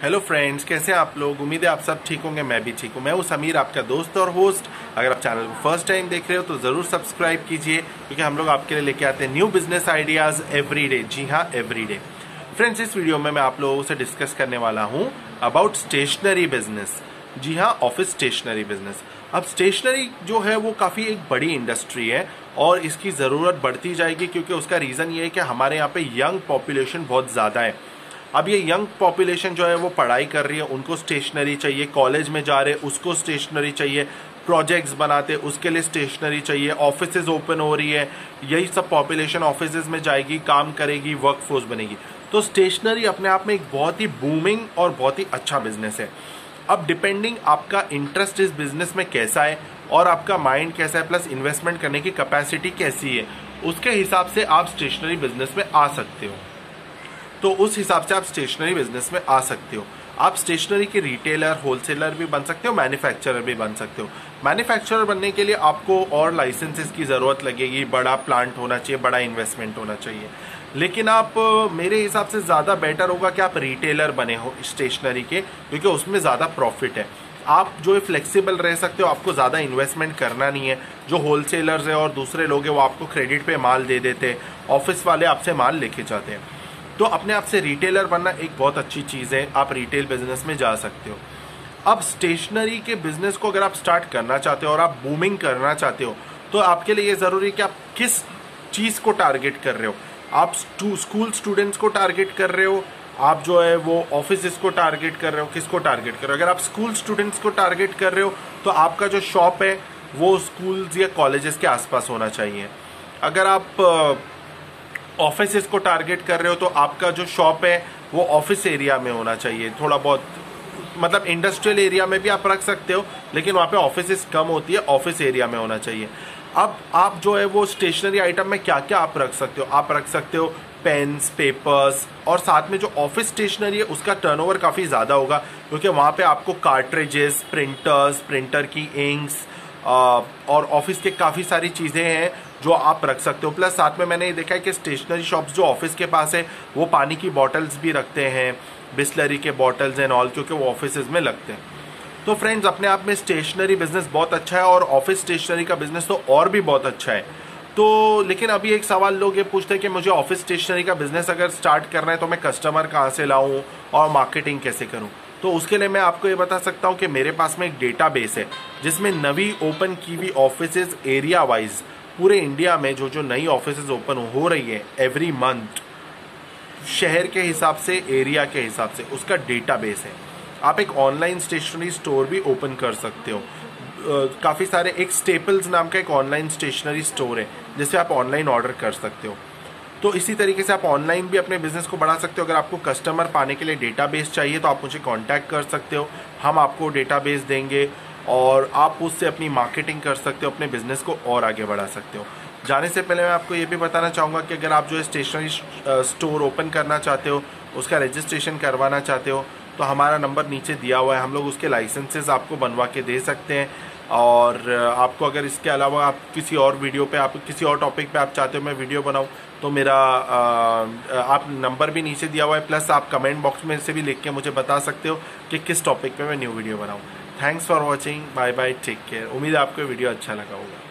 Hello friends, कैसे हैं आप लोग। उम्मीद है आप सब ठीक होंगे, मैं भी ठीक हूँ। मैं हूँ समीर, आपका दोस्त और होस्ट। अगर आप चैनल को फर्स्ट टाइम देख रहे हो तो ज़रूर सब्सक्राइब कीजिए, क्योंकि हम लोग आपके लिए लेके आते हैं new business ideas every day. जी हाँ, एवरी डे। फ्रेंड्स, इस वीडियो में मैं आप लोगों से डिस्कस करने वाला हूँ अबाउट स्टेशनरी बिजनेस। जी हाँ, ऑफिस स्टेशनरी बिजनेस। अब स्टेशनरी जो है वो काफ़ी एक बड़ी इंडस्ट्री है और इसकी ज़रूरत बढ़ती जाएगी, क्योंकि उसका रीज़न ये है कि हमारे यहाँ पे यंग पॉपुलेशन बहुत ज़्यादा है। अब ये यंग पॉपुलेशन जो है वो पढ़ाई कर रही है, उनको स्टेशनरी चाहिए। कॉलेज में जा रहे उसको स्टेशनरी चाहिए। प्रोजेक्ट्स बनाते उसके लिए स्टेशनरी चाहिए। ऑफिसेज ओपन हो रही है, यही सब पॉपुलेशन ऑफिसेज में जाएगी, काम करेगी, वर्कफोर्स बनेगी। तो स्टेशनरी अपने आप में एक बहुत ही बूमिंग और बहुत ही अच्छा बिजनेस है। अब डिपेंडिंग आपका इंटरेस्ट इस बिजनेस में कैसा है और आपका माइंड कैसा है, प्लस इन्वेस्टमेंट करने की कैपेसिटी कैसी है, उसके हिसाब से आप स्टेशनरी बिजनेस में आ सकते हो। तो उस हिसाब से आप स्टेशनरी बिजनेस में आ सकते हो। आप स्टेशनरी के रिटेलर, होलसेलर भी बन सकते हो, मैन्युफैक्चरर भी बन सकते हो। मैन्युफैक्चरर बनने के लिए आपको और लाइसेंसेस की ज़रूरत लगेगी, बड़ा प्लांट होना चाहिए, बड़ा इन्वेस्टमेंट होना चाहिए। लेकिन आप, मेरे हिसाब से ज़्यादा बेटर होगा कि आप रिटेलर बने हो स्टेशनरी के, क्योंकि उसमें ज़्यादा प्रॉफिट है। आप जो है फ्लेक्सिबल रह सकते हो, आपको ज़्यादा इन्वेस्टमेंट करना नहीं है। जो होलसेलर्स है और दूसरे लोग हैं वो आपको क्रेडिट पे माल दे देते हैं, ऑफिस वाले आपसे माल लेके जाते हैं। तो अपने आप से रिटेलर बनना एक बहुत अच्छी चीज़ है, आप रिटेल बिजनेस में जा सकते हो। अब स्टेशनरी के बिजनेस को अगर आप स्टार्ट करना चाहते हो और आप बूमिंग करना चाहते हो, तो आपके लिए ये ज़रूरी है कि आप किस चीज़ को टारगेट कर रहे हो। आप स्कूल स्टूडेंट्स को टारगेट कर रहे हो, आप जो है वो ऑफिस को टारगेट कर रहे हो, किसको टारगेट कर रहे हो। अगर आप स्कूल स्टूडेंट्स को टारगेट कर रहे हो तो आपका जो शॉप है वो स्कूल्स या कॉलेजेस के आसपास होना चाहिए। अगर आप ऑफिस को टारगेट कर रहे हो तो आपका जो शॉप है वो ऑफिस एरिया में होना चाहिए। थोड़ा बहुत, मतलब इंडस्ट्रियल एरिया में भी आप रख सकते हो, लेकिन वहाँ पे ऑफिस कम होती है, ऑफिस एरिया में होना चाहिए। अब आप जो है वो स्टेशनरी आइटम में क्या क्या आप रख सकते हो। आप रख सकते हो पेन्स, पेपर्स, और साथ में जो ऑफिस स्टेशनरी है उसका टर्नओवर काफ़ी ज़्यादा होगा, क्योंकि वहाँ पे आपको कार्ट्रिजेस, प्रिंटर्स, प्रिंटर की इंक्स और ऑफिस के काफ़ी सारी चीज़ें हैं जो आप रख सकते हो। प्लस साथ में मैंने ये देखा है कि स्टेशनरी शॉप्स जो ऑफिस के पास है वो पानी की बॉटल्स भी रखते हैं, बिस्लरी के बॉटल्स एंड ऑल, क्योंकि वो ऑफिस में लगते हैं। तो फ्रेंड्स, अपने आप में स्टेशनरी बिजनेस बहुत अच्छा है और ऑफिस स्टेशनरी का बिजनेस तो और भी बहुत अच्छा है। तो लेकिन अभी एक सवाल लोग ये पूछते हैं कि मुझे ऑफिस स्टेशनरी का बिजनेस अगर स्टार्ट करना है तो मैं कस्टमर कहाँ से लाऊं और मार्केटिंग कैसे करूं। तो उसके लिए मैं आपको ये बता सकता हूं कि मेरे पास में एक डेटाबेस है जिसमें नवी ओपन की हुई ऑफिसेज एरिया वाइज पूरे इंडिया में जो नई ऑफिसेज ओपन हो रही है एवरी मंथ, शहर के हिसाब से, एरिया के हिसाब से, उसका डेटाबेस है। आप एक ऑनलाइन स्टेशनरी स्टोर भी ओपन कर सकते हो। काफ़ी सारे, एक स्टेपल्स नाम का एक ऑनलाइन स्टेशनरी स्टोर है जिससे आप ऑनलाइन ऑर्डर कर सकते हो। तो इसी तरीके से आप ऑनलाइन भी अपने बिजनेस को बढ़ा सकते हो। अगर आपको कस्टमर पाने के लिए डेटाबेस चाहिए तो आप मुझे कांटेक्ट कर सकते हो, हम आपको डेटाबेस देंगे और आप उससे अपनी मार्केटिंग कर सकते हो, अपने बिजनेस को और आगे बढ़ा सकते हो। जाने से पहले मैं आपको ये भी बताना चाहूँगा कि अगर आप जो है स्टेशनरी स्टोर ओपन करना चाहते हो, उसका रजिस्ट्रेशन करवाना चाहते हो, तो हमारा नंबर नीचे दिया हुआ है। हम लोग उसके लाइसेंसेस आपको बनवा के दे सकते हैं। और आपको अगर इसके अलावा आप किसी और वीडियो पे, आप किसी और टॉपिक पे आप चाहते हो मैं वीडियो बनाऊं, तो मेरा आप नंबर भी नीचे दिया हुआ है। प्लस आप कमेंट बॉक्स में से भी लिख के मुझे बता सकते हो कि किस टॉपिक पे मैं न्यू वीडियो बनाऊं। Thanks for watching, bye bye, take care. उम्मीद है आपको वीडियो अच्छा लगा होगा।